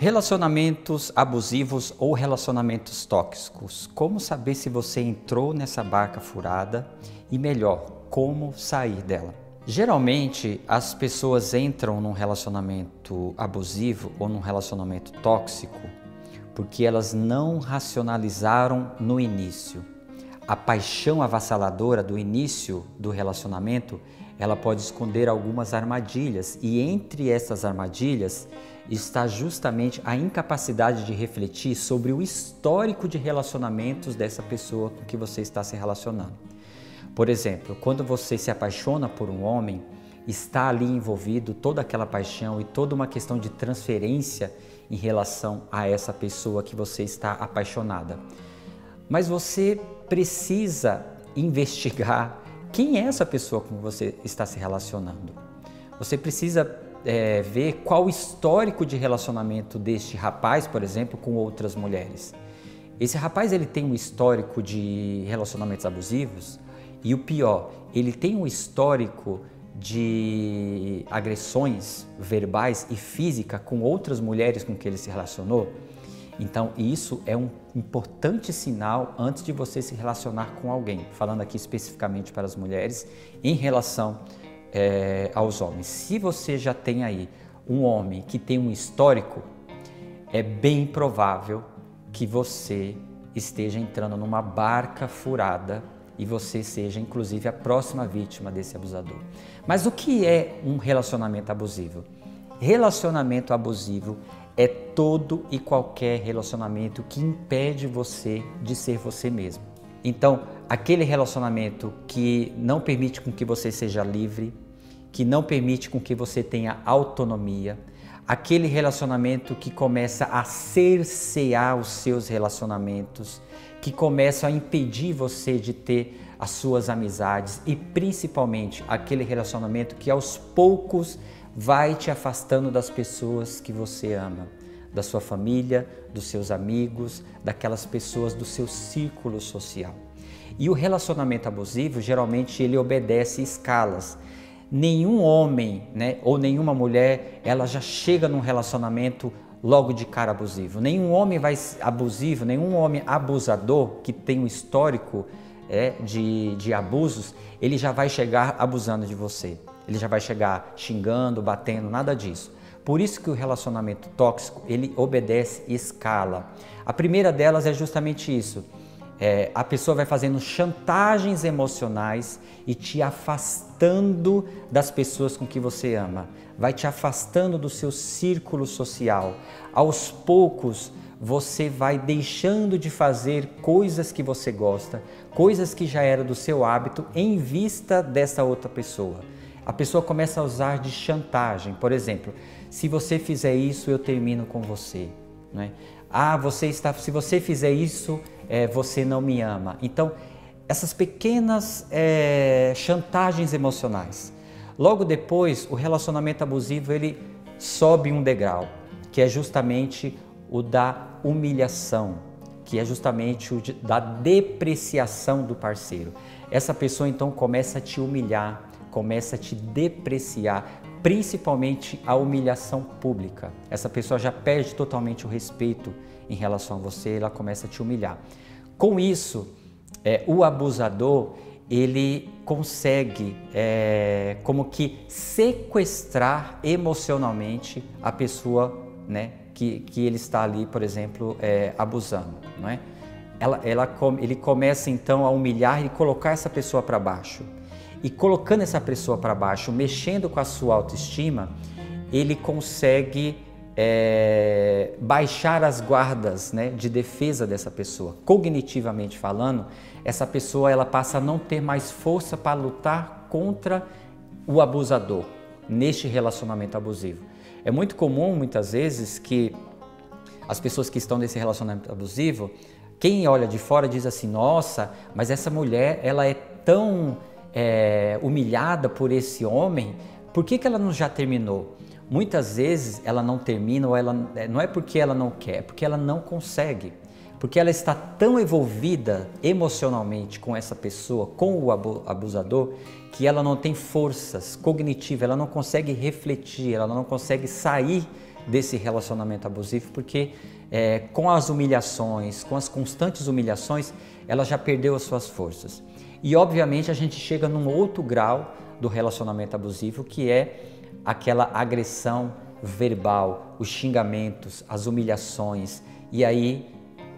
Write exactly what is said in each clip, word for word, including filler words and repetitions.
Relacionamentos abusivos ou relacionamentos tóxicos. Como saber se você entrou nessa barca furada e, melhor, como sair dela? Geralmente, as pessoas entram num relacionamento abusivo ou num relacionamento tóxico porque elas não racionalizaram no início. A paixão avassaladora do início do relacionamento, ela pode esconder algumas armadilhas, e entre essas armadilhas está justamente a incapacidade de refletir sobre o histórico de relacionamentos dessa pessoa com que você está se relacionando. Por exemplo, quando você se apaixona por um homem, está ali envolvido toda aquela paixão e toda uma questão de transferência em relação a essa pessoa que você está apaixonada. Mas você precisa investigar quem é essa pessoa com que você está se relacionando. Você precisa é, ver qual o histórico de relacionamento deste rapaz, por exemplo, com outras mulheres. Esse rapaz ele tem um histórico de relacionamentos abusivos e o pior, ele tem um histórico de agressões verbais e físicas com outras mulheres com que ele se relacionou. Então, isso é um importante sinal antes de você se relacionar com alguém, falando aqui especificamente para as mulheres, em relação é, aos homens. Se você já tem aí um homem que tem um histórico, é bem provável que você esteja entrando numa barca furada e você seja, inclusive, a próxima vítima desse abusador. Mas o que é um relacionamento abusivo? Relacionamento abusivo é todo e qualquer relacionamento que impede você de ser você mesmo. Então, aquele relacionamento que não permite com que você seja livre, que não permite com que você tenha autonomia, aquele relacionamento que começa a cercear os seus relacionamentos, que começa a impedir você de ter as suas amizades e principalmente aquele relacionamento que aos poucos vai te afastando das pessoas que você ama, da sua família, dos seus amigos, daquelas pessoas do seu círculo social. E o relacionamento abusivo, geralmente, ele obedece escalas. Nenhum homem, né, ou nenhuma mulher, ela já chega num relacionamento logo de cara abusivo. Nenhum homem vai abusivo, nenhum homem abusador que tem um histórico é, de, de abusos, ele já vai chegar abusando de você. Ele já vai chegar xingando, batendo, nada disso. Por isso que o relacionamento tóxico, ele obedece escala. A primeira delas é justamente isso. É, a pessoa vai fazendo chantagens emocionais e te afastando das pessoas com que você ama. Vai te afastando do seu círculo social. Aos poucos, você vai deixando de fazer coisas que você gosta, coisas que já eram do seu hábito em vista dessa outra pessoa. A pessoa começa a usar de chantagem, por exemplo, se você fizer isso, eu termino com você. Né? Ah, você está, se você fizer isso, é, você não me ama. Então, essas pequenas é, chantagens emocionais. Logo depois, o relacionamento abusivo ele sobe um degrau, que é justamente o da humilhação, que é justamente o de, da depreciação do parceiro. Essa pessoa então começa a te humilhar, começa a te depreciar, principalmente a humilhação pública. Essa pessoa já perde totalmente o respeito em relação a você, ela começa a te humilhar. Com isso, é, o abusador, ele consegue é, como que sequestrar emocionalmente a pessoa, né, que, que ele está ali, por exemplo, é, abusando, não é? Ela, ela, ele começa então a humilhar e colocar essa pessoa para baixo. E colocando essa pessoa para baixo, mexendo com a sua autoestima, ele consegue é, baixar as guardas, né, de defesa dessa pessoa. Cognitivamente falando, essa pessoa ela passa a não ter mais força para lutar contra o abusador neste relacionamento abusivo. É muito comum, muitas vezes, que as pessoas que estão nesse relacionamento abusivo, quem olha de fora diz assim, nossa, mas essa mulher ela é tão É, humilhada por esse homem, por que que ela não já terminou? Muitas vezes ela não termina, ou ela, não é porque ela não quer, é porque ela não consegue. Porque ela está tão envolvida emocionalmente com essa pessoa, com o abusador, que ela não tem forças cognitivas, ela não consegue refletir, ela não consegue sair desse relacionamento abusivo, porque é, com as humilhações, com as constantes humilhações, ela já perdeu as suas forças. E obviamente a gente chega num outro grau do relacionamento abusivo, que é aquela agressão verbal, os xingamentos, as humilhações, e aí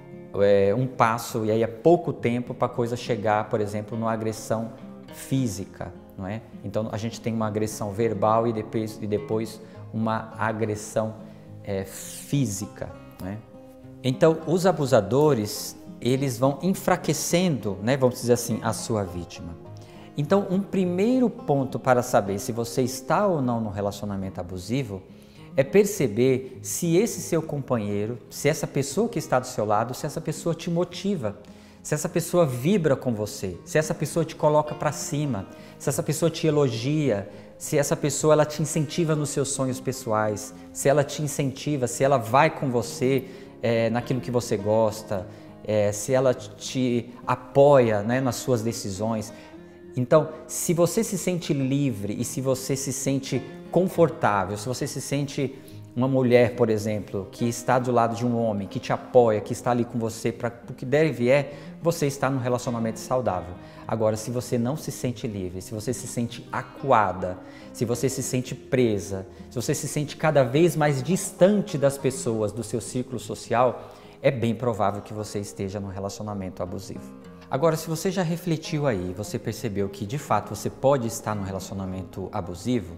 é um passo, e aí é pouco tempo para a coisa chegar, por exemplo, numa agressão física, não é? Então a gente tem uma agressão verbal e depois, e depois uma agressão é, física, né? Então os abusadores, eles vão enfraquecendo, né, vamos dizer assim, a sua vítima. Então um primeiro ponto para saber se você está ou não no relacionamento abusivo é perceber se esse seu companheiro, se essa pessoa que está do seu lado, se essa pessoa te motiva, se essa pessoa vibra com você, se essa pessoa te coloca para cima, se essa pessoa te elogia, se essa pessoa ela te incentiva nos seus sonhos pessoais, se ela te incentiva, se ela vai com você é, naquilo que você gosta, é, se ela te apoia, né, nas suas decisões. Então, se você se sente livre e se você se sente confortável, se você se sente uma mulher, por exemplo, que está do lado de um homem, que te apoia, que está ali com você para o que der e vier, você está num relacionamento saudável. Agora, se você não se sente livre, se você se sente acuada, se você se sente presa, se você se sente cada vez mais distante das pessoas, do seu círculo social, é bem provável que você esteja num relacionamento abusivo. Agora, se você já refletiu aí, você percebeu que de fato você pode estar num relacionamento abusivo,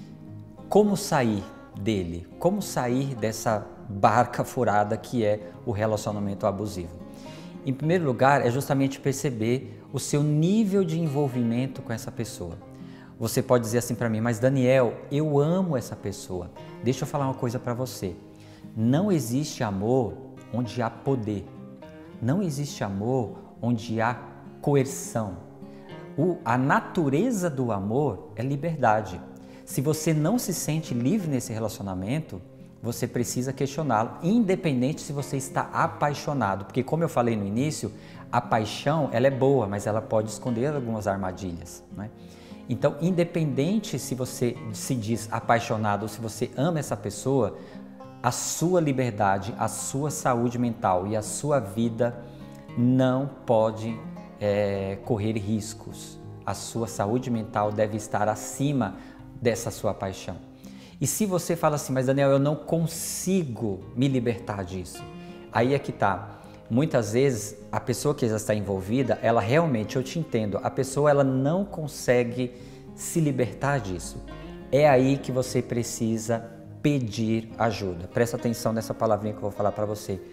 como sair dele? Como sair dessa barca furada que é o relacionamento abusivo? Em primeiro lugar, é justamente perceber o seu nível de envolvimento com essa pessoa. Você pode dizer assim para mim, mas Daniel, eu amo essa pessoa. Deixa eu falar uma coisa para você. Não existe amor onde há poder. Não existe amor onde há coerção. O, a natureza do amor é liberdade. Se você não se sente livre nesse relacionamento, você precisa questioná-lo, independente se você está apaixonado. Porque como eu falei no início, a paixão ela é boa, mas ela pode esconder algumas armadilhas, né? Então, independente se você se diz apaixonado ou se você ama essa pessoa, a sua liberdade, a sua saúde mental e a sua vida não pode é, correr riscos. A sua saúde mental deve estar acima dessa sua paixão. E se você fala assim, mas Daniel, eu não consigo me libertar disso. Aí é que tá. Muitas vezes a pessoa que já está envolvida, ela realmente, eu te entendo, a pessoa ela não consegue se libertar disso. É aí que você precisa pedir ajuda. Presta atenção nessa palavrinha que eu vou falar para você.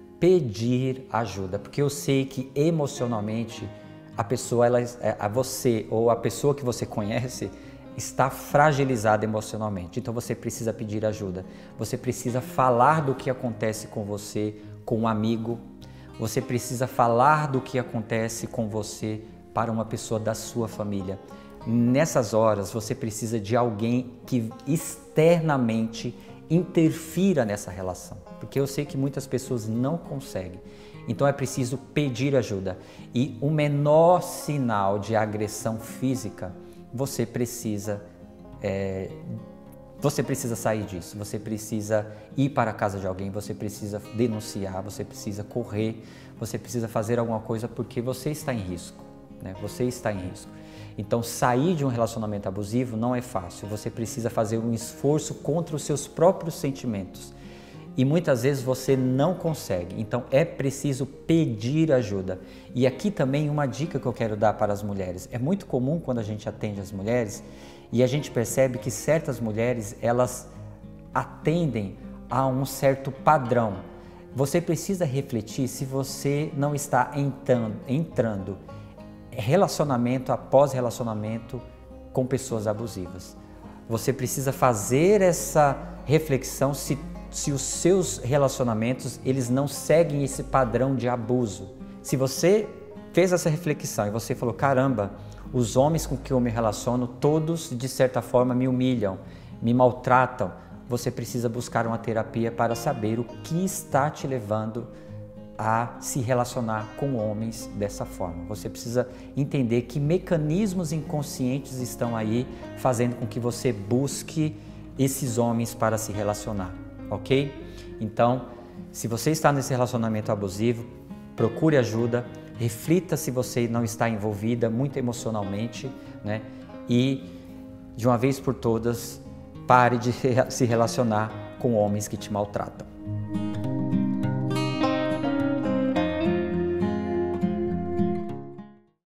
Pedir ajuda, porque eu sei que emocionalmente a pessoa, ela, a você ou a pessoa que você conhece está fragilizada emocionalmente. Então você precisa pedir ajuda. Você precisa falar do que acontece com você, com um amigo. Você precisa falar do que acontece com você para uma pessoa da sua família. Nessas horas você precisa de alguém que externamente interfira nessa relação, porque eu sei que muitas pessoas não conseguem. Então é preciso pedir ajuda. E o menor sinal de agressão física, você precisa, é, você precisa sair disso. Você precisa ir para a casa de alguém, você precisa denunciar, você precisa correr, você precisa fazer alguma coisa porque você está em risco, né? Você está em risco. Então, sair de um relacionamento abusivo não é fácil. Você precisa fazer um esforço contra os seus próprios sentimentos. E muitas vezes você não consegue. Então, é preciso pedir ajuda. E aqui também uma dica que eu quero dar para as mulheres. É muito comum quando a gente atende as mulheres e a gente percebe que certas mulheres, elas atendem a um certo padrão. Você precisa refletir se você não está entrando, entrando relacionamento após relacionamento com pessoas abusivas. Você precisa fazer essa reflexão se, se os seus relacionamentos eles não seguem esse padrão de abuso. Se você fez essa reflexão e você falou, caramba, os homens com que eu me relaciono, todos de certa forma me humilham, me maltratam, você precisa buscar uma terapia para saber o que está te levando a se relacionar com homens dessa forma. Você precisa entender que mecanismos inconscientes estão aí fazendo com que você busque esses homens para se relacionar. ok? Então, se você está nesse relacionamento abusivo, procure ajuda, reflita se você não está envolvida muito emocionalmente, né? E, de uma vez por todas, pare de se relacionar com homens que te maltratam.